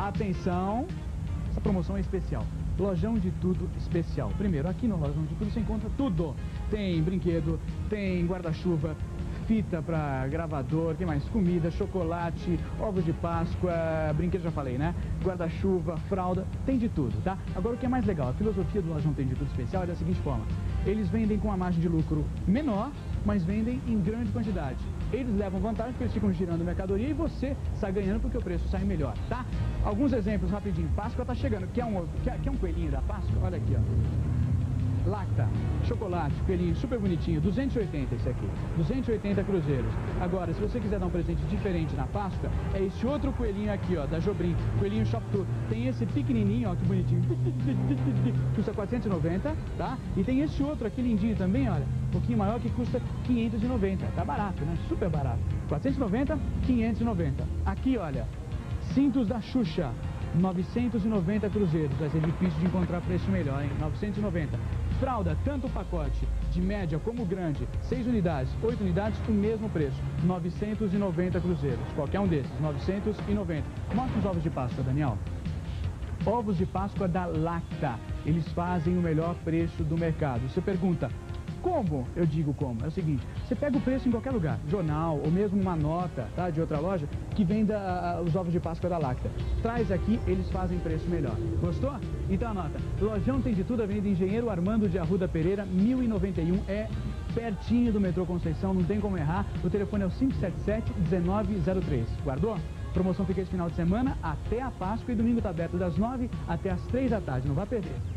Atenção, essa promoção é especial. Lojão de Tudo especial. Primeiro, aqui no Lojão de Tudo você encontra tudo. Tem brinquedo, tem guarda-chuva, fita para gravador, tem mais comida, chocolate, ovos de Páscoa, brinquedo já falei, né? Guarda-chuva, fralda, tem de tudo, tá? Agora o que é mais legal, a filosofia do Lojão Tem de Tudo especial é da seguinte forma: eles vendem com uma margem de lucro menor, mas vendem em grande quantidade. Eles levam vantagem porque eles ficam girando mercadoria e você sai ganhando porque o preço sai melhor, tá? Alguns exemplos rapidinho. Páscoa tá chegando. Quer um coelhinho da Páscoa? Olha aqui, ó. Lacta, chocolate, coelhinho super bonitinho, 280 esse aqui, 280 cruzeiros. Agora, se você quiser dar um presente diferente na Páscoa, é esse outro coelhinho aqui, ó, da Jobrim, coelhinho Shop Tour. Tem esse pequenininho, ó, que bonitinho, custa 490, tá? E tem esse outro aqui lindinho também, olha, um pouquinho maior, que custa 590, tá barato, né? Super barato. 490, 590. Aqui, olha, cintos da Xuxa, 990 cruzeiros. Vai ser difícil de encontrar preço melhor, hein? 990. Fralda, tanto o pacote de média como grande, 6 unidades, 8 unidades, o mesmo preço, 990 cruzeiros. Qualquer um desses, 990. Mostra os ovos de Páscoa, Daniel. Ovos de Páscoa da Lacta. Eles fazem o melhor preço do mercado. Você pergunta, como? Eu digo como. É o seguinte, você pega o preço em qualquer lugar, jornal ou mesmo uma nota, tá, de outra loja, que venda os ovos de Páscoa da Lacta. Traz aqui, eles fazem preço melhor. Gostou? Então anota. Lojão Tem de Tudo, Avenida Engenheiro Armando de Arruda Pereira, 1091. É pertinho do metrô Conceição, não tem como errar. O telefone é o 577-1903. Guardou? Promoção fica esse final de semana até a Páscoa e domingo tá aberto das 9 até as 3 da tarde. Não vai perder.